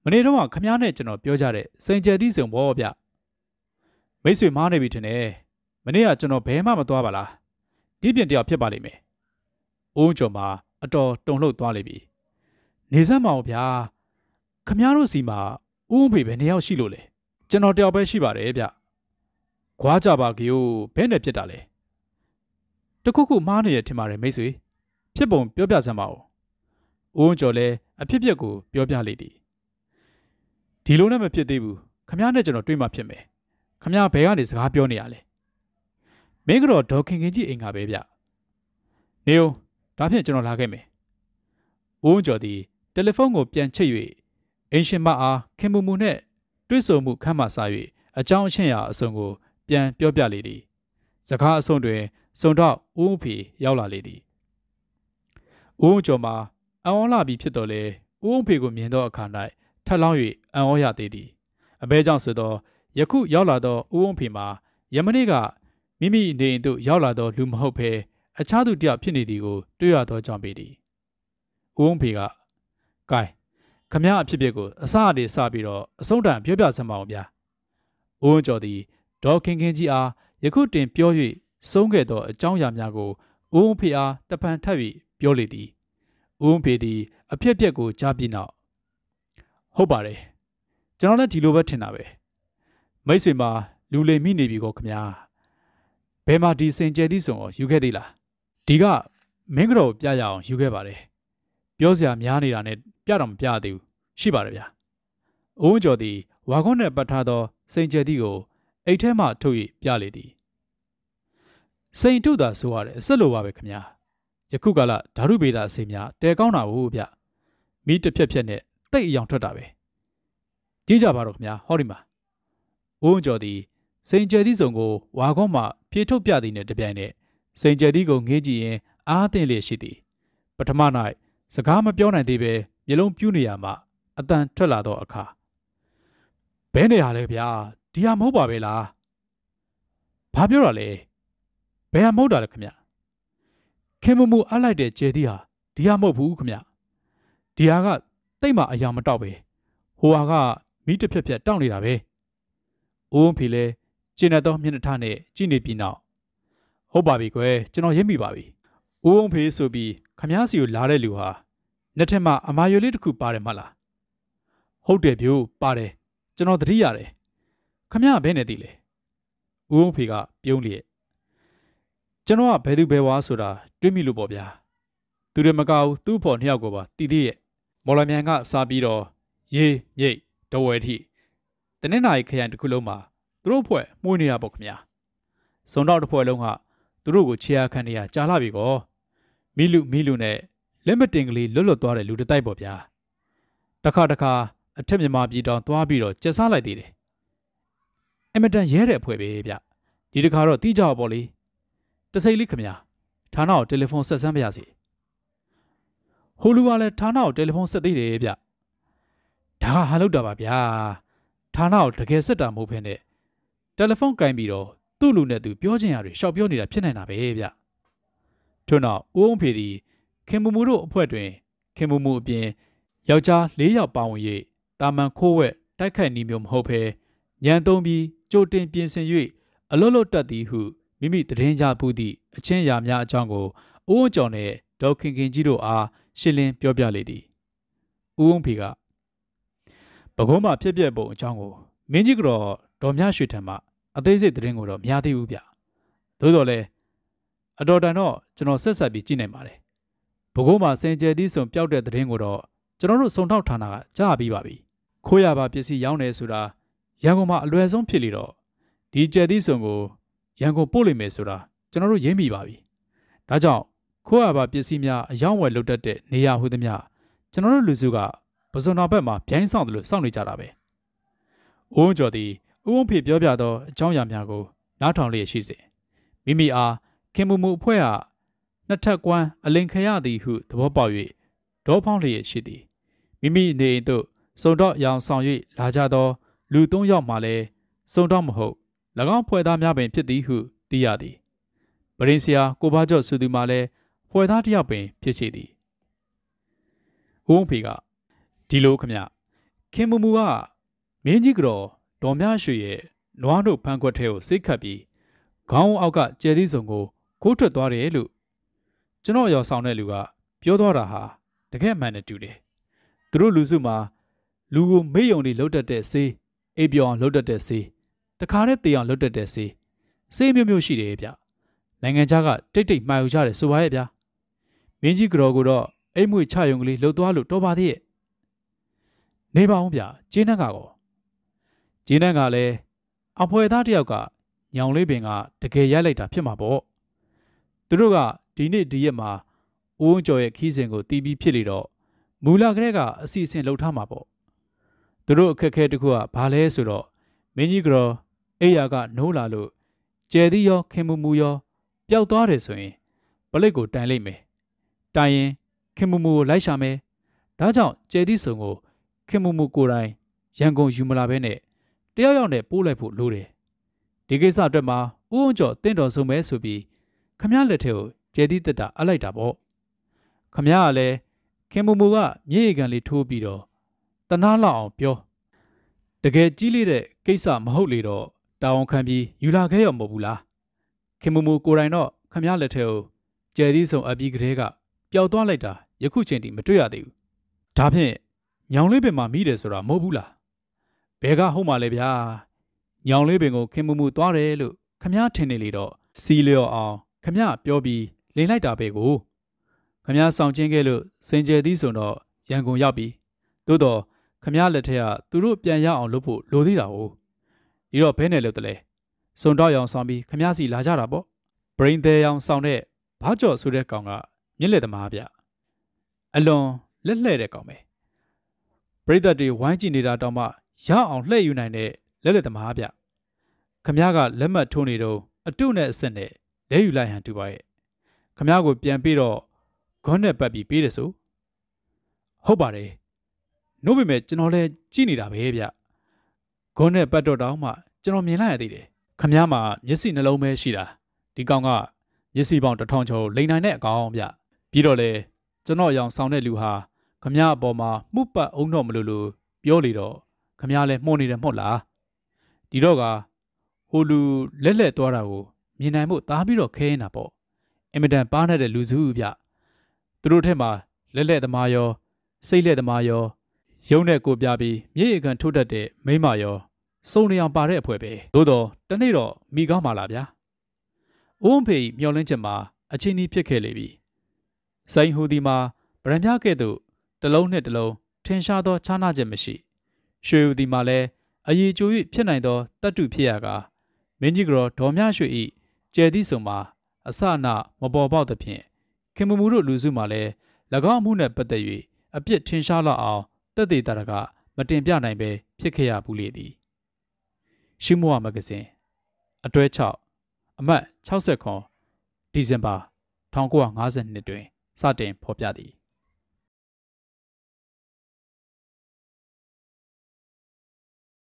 S1: မနေ့တော့ခမားနဲ့ကျွန်တော်ပြောကြတဲ့စိန်ကျဲသီးစုံဘောဗျမိတ်ဆွေမားနေပြီထင်တယ်မနေ့ကကျွန်တော်ဘဲမှမသွားပါလားဒီပြင်တယောက်ဖြစ်ပါလိမ့်မယ်အိုးကျော်မှာအတော်တုန်လှုပ်သွားလိမ့်ပြီနေစမ်းမအောင်ဗျာခမားတို့စီမှာဦးဖေဘယ်နှစ်ယောက်ရှိလို့လဲကျွန်တော်တယောက်ပဲရှိပါတယ်ဗျခွာကြပါကယိုဘဲနဲ့ဖြစ်တာလဲတခုခုမှားနေရထင်ပါတယ်မိတ်ဆွေဖြစ်ပုံပြောပြစမ်းပါဦးအိုးကျော်လည်းအဖြစ်ဖြစ်ကိုပြောပြလိုက်သည်ဒီလိုနဲ့မဖြစ်သေးဘူးခမားနဲ့ကျွန်တော်တွေ့မှဖြစ်မယ်ခမားဘယ်ကနေစကားပြောနေရလဲမင်းကတော့ဒေါ်ခင်ခင်ကြီးအိမ်ကပဲဗျနေဦးဒါဖြင့်ကျွန်တော်လာခဲ့မယ်အိုးကျော်သည်တယ်လီဖုန်းကိုပြန်ချိတ်၍အင်ရှင်မအားခင်မူမူနဲ့တွေ့ဆုံမှုခမ်းမှစ၍အကြောင်းအချင်းရာအစုံကိုပြန်ပြောပြလေသည်စကားအဆုံးတွင်စုံတော့ဦးဖေရောက်လာလေသည်ဦးကျော်မှာအံ့ဩလာပြီးဖြစ်တော်လေဦးဖေကိုမြင်သောအခါ၌ထပ်လောင်း၍အံ့ဩရသေးသည်အဘဲကြောင့်ဆိုသောယခုရောက်လာသောဦးဖေမှာယမနေ့ကမိမိနေအိမ်သို့ရောက်လာသောလူမဟုတ်ဘဲအခြားသူတစ်ယောက်ဖြစ်နေသည်ကိုတွေ့ရသောကြောင့်ပေသည်ဦးဖေကကဲခမရအဖြစ်ဖြစ်ကိုအစအလေးစပြီးတော့အဆုံးတန်ပြောပြစမ်းပါအောင်ဗျာဦးကျော်သည်ဒေါ်ခင်ခင်ကြီးအားယခုတင်ပြော၍ဆုံးခဲ့သောအကြောင်းအရာများကိုဦးဖေအားတပံထပ်၍ပြောလေသည်ဦးဖေသည်အဖြစ်ဖြစ်ကိုကြားပြီးနောက်ဟုတ်ပါတယ်ကျွန်တော်လည်းဒီလိုပဲထင်တာပဲမိတ်ဆွေမှာလူလိမ်မိနေပြီကောခင်ဗျာဘယ်မှာဒီစင်ကြဲသည့်စုံကိုယူခဲ့သေးလားဒီကမင်းကတော့ပြရအောင်ယူခဲ့ပါတယ်ပြောစရာများနေတာနဲ့ပြတော့မပြသေးဘူးရှိပါတယ်ဗျာအိုးကျော်သည်ဝါခွန်းနဲ့ပတ်ထားသောစင်ကြဲသည့်ကိုအိတ်ထဲမှထုတ်၍ပြလေသည်စိန်တုသာဆိုရတယ်အဆက်လိုပါပဲခင်ဗျာယခုကလာဓာတုဗေဒအစိမ်းများတဲကောင်းတာဟုတ်ဗျမိတစ်ဖြက်ဖြက်နဲ့တိတ်အယောင်ထွက်တာပဲကြည့်ကြပါတော့ခင်ဗျာဟောဒီမှာအိုးကျော်သည်စိန်ကျဲသည့်စုံကိုဝါခွန်းမှဖြေထုတ်ပြသည်နဲ့တပြိုင်နက်စိန်ကျဲသည့်ကိုငေးကြည့်ရင်အားသင့်လျက်ရှိသည်ပထမ၌စကားမပြောနိုင်သေးပဲမျက်လုံးပြူးနေရမှအတန်ထွက်လာသောအခါဘဲနေရလဲဗျာဒီဟာမဟုတ်ပါပဲလားဘာပြောတာလဲဘယ်ဟာမဟုတ်တာလဲခင်ဗျခင်မမူအပ်လိုက်တဲ့ကျဲသည့်ဟာဒီဟာမဟုတ်ဘူးခင်ဗျဒီဟာကတိတ်မှအရာမတောက်ပဲဟိုဟာကမိတစ်ဖြက်ဖြက်တောက်နေတာပဲအိုးဖေလဲကျင်းတဲ့မျက်နှာထားနဲ့ကြည့်နေပြီးနောက်ဟုတ်ပါပြီကွယ်ကျွန်တော်ရိပ်မိပါပြီအိုးဖေဆိုပြီးခမားစီကိုလာတဲ့လူဟာနှစ်ထက်မှအမာရွယ်လေးတစ်ခုပါတယ်မလားဟုတ်တယ်ဗျို့ပါတယ်ကျွန်တော်သတိရတယ်ခမားဘဲနဲ့တည်လေအိုးဖေကပြုံးလျက်ကျွန်တော်ကဘယ်သူဘယ်ဝါဆိုတာတွေးမိလို့ပေါ့ဗျာသူတွေမကဘူးသူ့ဖို့နှစ်ယောက်ကိုပါတည်သေးရဲ့မော်လမြိုင်ကစားပြီးတော့ရေးမြိတ်တဝဲထိတနင်္လာရီခရိုင်တစ်ခုလုံးမှာသူတို့ဖွဲ့မှုနေရပေါ့ခင်ဗျာစုံတော့တစ်ဖွဲ့လုံးကသူတို့ကိုခြေအခန့်နေရကြာလာပြီကောမိလူနဲ့လက်မတင်ကလေးလွတ်သွားတဲ့လူတစ်တိုက်ပေါ့ဗျာတခါအထက်မြန်မာပြည်တောင်သွားပြီးတော့ကျက်စားလိုက်သေးတယ်အမတန်ရဲတဲ့အဖွဲ့ပဲဗျဒီတခါတော့တီးကြပါလေတစိမ့်လေးခင်ဗျာဌာနကိုတယ်လီဖုန်းဆက်စမ်းပါရစေဟိုလူကလည်းဌာနကိုတယ်လီဖုန်းဆက်သေးတယ်ဗျဒါဟာလောက်တာပါဗျာဌာနကိုတကယ်ဆက်တာမဟုတ်ဘဲနဲ့တယ်လီဖုန်းကင်ပြီးတော့သူ့လူနဲ့သူပြောချင်ရတွေရှောက်ပြောနေတာဖြစ်နေတာပဲဗျထို့နောက်ဦးအောင်ဖေသည်ခင်မူမူတို့အဖွဲ့တွင်ခင်မူမူအပြင်ယောက်ျား၄ယောက်ပါဝင်၍တာမန်ခိုးဝက်တိုက်ခိုက်နေမျိုးမဟုတ်ဘဲညံသုံးပြီးကြိုတင်ပြင်ဆင်၍အလွတ်လွတ်တက်သည်ဟုမိမိတရင်ကြပူသည့်အချင်းရာများအကြောင်းကိုဦးအောင်ကျော်နှင့်ဒေါ်ခင်ခင်ကြီးတို့အားရှင်းလင်းပြောပြလေသည်ဦးအောင်ဖေကပကုံးမှဖြစ်ပျက်ပုံအကြောင်းကိုမင်းကြီးကတော့ဒေါ်မြရွှေထံမှအသေးစိတ်သတင်းကိုတော့မရသေးဘူးဗျသို့တော်လည်းအတော်တန်တော့ကျွန်တော်ဆက်ဆက်ပြီးကြည့်နိုင်ပါတယ်ဘကုံးမှာစင်ကြယ်သည့်စုံပျောက်တဲ့သတင်းကိုတော့ကျွန်တော်တို့စုံထောက်ဌာနကကြားပြီးပါပြီခိုးရပါပစ္စည်းရောင်းနေဆိုတာရန်ကုန်မှာအလွယ်ဆုံးဖြစ်လေတော့ဒီကျယ်သည့်စုံကိုရန်ကုန်ပို့လိမ့်မယ်ဆိုတာကျွန်တော်တို့ရင်းမိပါပြီဒါကြောင့်ခိုးရပါပစ္စည်းများအယောင်းဝယ်လုပ်တတ်တဲ့နေရာဟုသမျှကျွန်တော်တို့လူစုကပဇွန်တော်ဘက်မှာဗျိုင်းဆောင်တယ်လို့စောင့်နေကြတာပဲ။ဦးဝင်းကျော်သည်ဦးဝင်းဖေပြောပြသောအကြောင်းအရာများကိုနားထောင်လျက်ရှိစေမိမိအားခင်မူမူအဖွဲ့ဟာနှစ်ထပ်ကွမ်းအလင်ခရသည်ဟုသဘောပေါက်၍ဒေါဖောင်းလျက်ရှိသည်မိမိနေအိမ်သို့စုံတော့ရောင်ဆောင်၍လာကြသောလူ၃ယောက်မှလည်းစုံတော့မဟုတ်၎င်းဖွဲ့သားများပင်ဖြစ်သည်ဟုသိရသည်ပရင်ဆရာကိုဘာကျော်ဆိုသူမှလည်းဖွဲ့သားတစ်ယောက်ပင်ဖြစ်ရှိသည်ဦးဝင်းဖေကဒီလိုခမခင်မူမူကမင်းကြီးကတော့ဒေါ်မြရွှေရဲ့နွားတို့ဖန်ခွက်ထဲကိုစိတ်ခတ်ပြီးခေါင်းအောက်ကကျဲသီးစုံကိုခိုးထွက်သွားတယ်လို့ကျွန်တော်ရောက်ဆောင်တဲ့လူကပြောသွားတာဟာတကယ်မှန်တယ်တူတယ်သူတို့လူစုမှာလူကိုမေ့ယုံနေလှုပ်တတ်တဲ့ဆေးအိပ်ပျော်အောင်လှုပ်တတ်တဲ့ဆေးတခါတည်းတေးအောင်လှုပ်တတ်တဲ့ဆေးမျိုးမျိုးရှိတယ်ဗျနိုင်ငံခြားကတိတ်တိတ်မှာယူကြတယ်ဆိုပါရဲ့ဗျမင်းကြီးကြော်ကတော့အိမ်မွေချယုံကလေးလှုပ်သွားလို့တော်ပါသေးရဲ့နေပါအောင်ဗျကျင်းနှက်ကကောကျင်းနှက်ကလည်းအဖွဲသားတယောက်ကညောင်လေးပင်ကတကယ်ရိုက်လိုက်တာဖြစ်မှာပေါ့သူတို့ကဒီနေ့ဒီရက်မှာအိုးကျော်ရဲ့ခီးစဉ်ကိုတီးပြီးဖြစ်လေတော့မူလကလေးကအစီအစဉ်လှုပ်ထားမှာပေါ့သူတို့အခက်အခဲတခုကဘာလဲဆိုတော့မင်းကြီးကြော်အိယာကနိုးလာလို့ကျဲသီးရောခင်မူမူရောပျောက်သွားတယ်ဆိုရင်ပလိတ်ကိုတိုင်လိုက်မယ်တိုင်ရင်ခင်မူမူကိုလိုက်ရှာမယ်ဒါကြောင့်ကျဲသီးစုံကိုခင်မူမူကိုယ်တိုင်ရန်ကုန်ယူမလာဘဲနဲ့တယောက်ယောက်နဲ့ပိုးလိုက်ဖို့လိုတယ်ဒီကိစ္စအတွက်မှာဦးအောင်ကျော်တင့်တော်ဆုံးပဲဆိုပြီးခမရလက်ထဲကိုကျဲသီးတက်တာအပ်လိုက်တာပေါ့ခမရကလည်းခင်မူမူကမြေရီကန်လေးထိုးပြီးတော့တနာလောက်အောင်ပြောတကယ်ကြီးလေးတဲ့ကိစ္စမဟုတ်လေတော့တာဝန်ခံပြီးယူလာခဲ့ရမဟုတ်ဘူးလားခင်မူမူကိုယ်တိုင်တော့ခမရလက်ထဲကိုကျဲသီးစုံအပြီးကလေးကပျောက်သွားလိုက်တာယခုချိန်ထိမတွေ့ရသေးဘူးဒါဖြင့်ညောင်လေးပင်မှာမိတယ်ဆိုတာမဟုတ်ဘူးလားဘယ်ကဟုတ်မှလဲဗျာညောင်လေးပင်ကိုခင်မူမူသွားတယ်လို့ခမရထင်နေလေတော့စီလျော်အောင်ခမရပြောပြီးလိန်လိုက်တာပဲကိုခမရဆောင်ချင်းခဲ့လို့စင်ကြယ်သီးဆိုတော့ရန်ကုန်ရောက်ပြီသို့တော့ခမရလက်ထက်ကသူတို့ပြန်ရအောင်လုပ်ဖို့လိုသေးတာ哦ဒီတော့ဘဲနဲ့လို့တလဲစုံတော့ရောင်ဆောင်ပြီးခမရစီလာကြတာပေါ့ဘရိန်သေးရောင်ဆောင်တဲ့ဘားကြော်ဆိုတဲ့ကောင်ကမြစ်လက်သမားဗျအလွန်လက်လှဲ့တဲ့ကောင်ပဲပရိသတ်တွေဝိုင်းကြည့်နေတာတောင်မှရအောင်လှည့်ယူနိုင်တဲ့လက်လက်သမားဗျခမရကလက်မှတ်ထိုးနေတော့အတုနဲ့အဆက်နဲ့လဲယူလိုက်ဟန်တူပါရဲ့ခမရကိုပြန်ပြီးတော့ဂွန်းနဲ့ပတ်ပြီးပေးတယ်ဆိုဟုတ်ပါတယ်နှုတ်ပေမဲ့ကျွန်တော်လည်းကြည့်နေတာပဲဗျဂွန်းနဲ့ပတ်တော့တောင်မှကျွန်တော်မြင်လိုက်ရသေးတယ်ခမရမှာမျက်စိနှလုံးပဲရှိတာဒီကောင်ကမျက်စိပေါင်း1000ကျော်လိန်နိုင်တဲ့အကောင်ဗျပြီးတော့လေကျွန်တော်ရောင်ဆောင်တဲ့လူဟာခမရအပေါ်မှာမှုပတ်အောင်တော့မလို့ပြောလေတော့ခမရလည်းမှုန်နေတယ်မဟုတ်လားဒီတော့ကဟိုလူလက်လက်သွားတာကိုမြင်နိုင်မှုသားပြီးတော့ခဲနေတာပေါ့အင်မတန်ပါနေတဲ့လူစုဗျသူတို့ထဲမှာလက်လက်သမားရောစိတ်လက်သမားရောရုံးနဲ့ကိုပြပြီးမြေရီကန်ထိုးတတ်တဲ့မိမရောစုံနေအောင်ပါတဲ့အဖွဲပဲသို့တော့တနေ့တော့မိကောင်းပါလားဗျာဦးဝံဖေမျောလင်းချက်မှာအချင်းကြီးဖြစ်ခဲ့လေပြီစိုင်းဟူဒီမှာဗရံပြကဲ့သို့တလုံးနဲ့တလုံးထင်ရှားသောခြားနာချက်မရှိရွှေဟူဒီမှာလည်းအည်ကျို၍ဖြစ်နိုင်သောတတ္တုဖြစ်ရကာမင်းကြီးကတော်ဒေါ်မြရွှေ၏ကျဲသီးစုံမှာအစအနမပေါ်ပေါက်သဖြင့်ခင်မူမူတို့လူစုမှာလည်း၎င်းအမှုနဲ့ပတ်သက်၍အပြစ်ထင်ရှားလောက်အောင်တက်သေးတာကမတင်ပြနိုင်ပဲဖြစ်ခဲ့ရဘူးလေသည်ရှိမွာမဂ္ဂဇင်းအတွဲ6အမှတ်69ဒီဇင်ဘာ1952တွင်စတင်ဖော်ပြသည်